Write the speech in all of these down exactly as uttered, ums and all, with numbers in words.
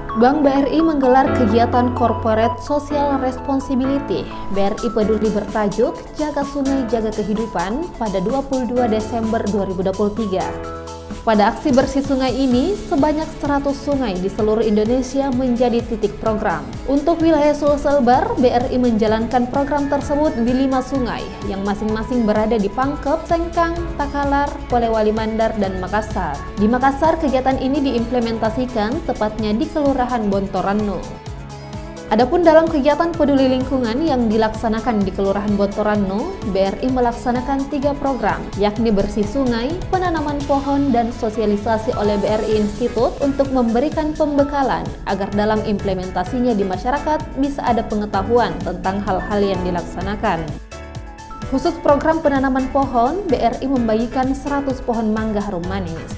Bank B R I menggelar kegiatan Corporate Social Responsibility B R I Peduli bertajuk Jaga Sungai Jaga Kehidupan pada dua puluh dua Desember dua ribu dua puluh tiga. Pada aksi bersih sungai ini, sebanyak seratus sungai di seluruh Indonesia menjadi titik program. Untuk wilayah Sulselbar, B R I menjalankan program tersebut di lima sungai yang masing-masing berada di Pangkep, Sengkang, Takalar, Polewali Mandar, dan Makassar. Di Makassar, kegiatan ini diimplementasikan tepatnya di Kelurahan Bontoranno. Adapun dalam kegiatan peduli lingkungan yang dilaksanakan di Kelurahan Bontoranno, B R I melaksanakan tiga program, yakni bersih sungai, penanaman pohon, dan sosialisasi oleh B R I Institute untuk memberikan pembekalan agar dalam implementasinya di masyarakat bisa ada pengetahuan tentang hal-hal yang dilaksanakan. Khusus program penanaman pohon, B R I membagikan seratus pohon mangga harum manis.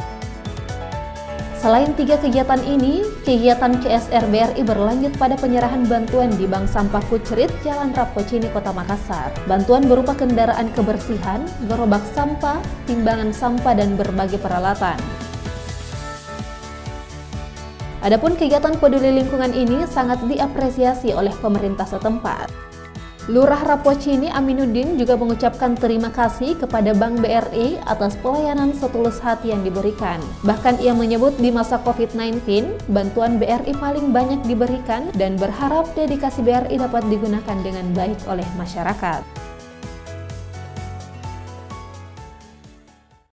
Selain tiga kegiatan ini, kegiatan C S R B R I berlanjut pada penyerahan bantuan di Bank Sampah Kucrit, Jalan Rapocini, Kota Makassar. Bantuan berupa kendaraan kebersihan, gerobak sampah, timbangan sampah, dan berbagai peralatan. Adapun kegiatan peduli lingkungan ini sangat diapresiasi oleh pemerintah setempat. Lurah Rapocini Aminuddin juga mengucapkan terima kasih kepada Bank B R I atas pelayanan setulus hati yang diberikan. Bahkan ia menyebut di masa COVID sembilan belas, bantuan B R I paling banyak diberikan dan berharap dedikasi B R I dapat digunakan dengan baik oleh masyarakat.